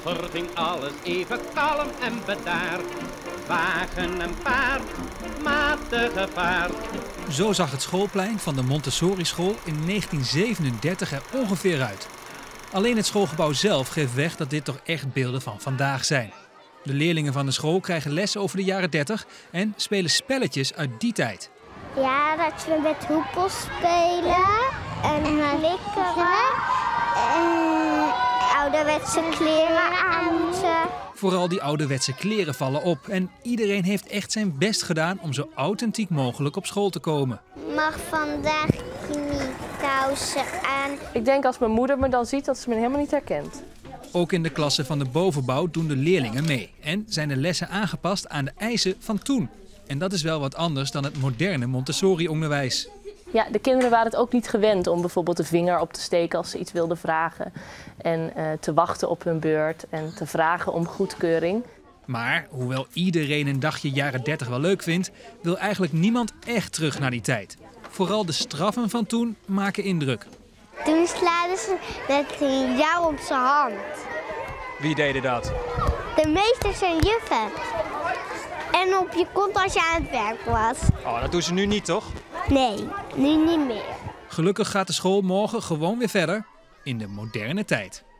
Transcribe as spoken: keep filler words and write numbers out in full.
Vroeger ging alles even kalm en bedaard. Wagen en paard, matige vaart. Zo zag het schoolplein van de Montessori-school in negentien zevenendertig er ongeveer uit. Alleen het schoolgebouw zelf geeft weg dat dit toch echt beelden van vandaag zijn. De leerlingen van de school krijgen les over de jaren dertig en spelen spelletjes uit die tijd. Ja, dat we met hoepels spelen en flikkeren en ouderwetse kleren aan moeten. Vooral die ouderwetse kleren vallen op en iedereen heeft echt zijn best gedaan om zo authentiek mogelijk op school te komen. Mag vandaag kniekousen aan. Ik denk als mijn moeder me dan ziet dat ze me helemaal niet herkent. Ook in de klassen van de bovenbouw doen de leerlingen mee en zijn de lessen aangepast aan de eisen van toen. En dat is wel wat anders dan het moderne Montessori-onderwijs. Ja, de kinderen waren het ook niet gewend om bijvoorbeeld de vinger op te steken als ze iets wilden vragen. En uh, te wachten op hun beurt en te vragen om goedkeuring. Maar hoewel iedereen een dagje jaren dertig wel leuk vindt, wil eigenlijk niemand echt terug naar die tijd. Vooral de straffen van toen maken indruk. Toen sladen ze met jou op zijn hand. Wie deden dat? De meesters en juffen. En op je kont als je aan het werk was. Oh, dat doen ze nu niet, toch? Nee, nu niet meer. Gelukkig gaat de school morgen gewoon weer verder in de moderne tijd.